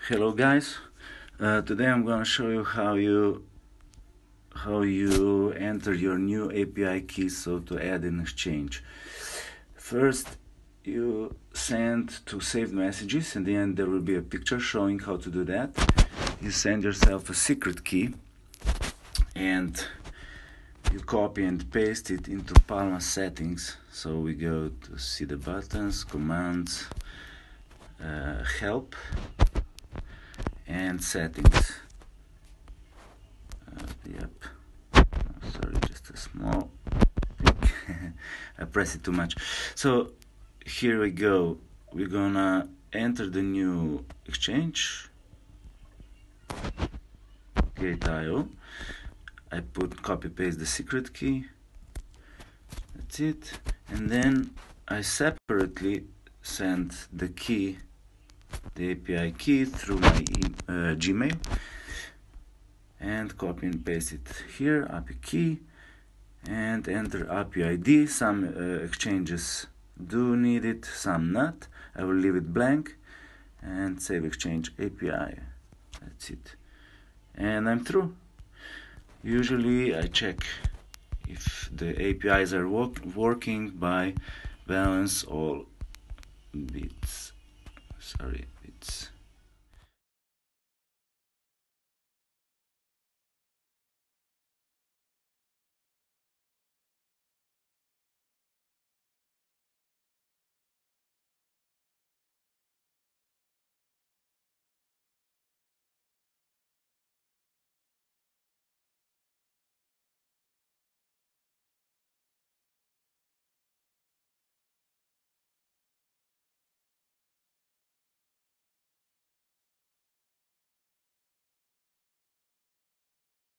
Hello guys, today I'm going to show you how you enter your new API key, so to add an exchange. First you send to saved messages, and then there will be a picture showing how to do that. You send yourself a secret key and you copy and paste it into Palma settings. So we go to see the buttons, commands, help, and settings. Yep. Oh, sorry, just a small thing. I pressed it too much. So here we go. We're gonna enter the new exchange. Gate.io. I copy paste the secret key. That's it. And then I separately send the key, the API key, through my Gmail, and copy and paste it here, API key, and enter API ID. Some exchanges do need it, some not. I will leave it blank and save exchange API. That's it. And I'm through. Usually I check if the APIs are working by balance all bits.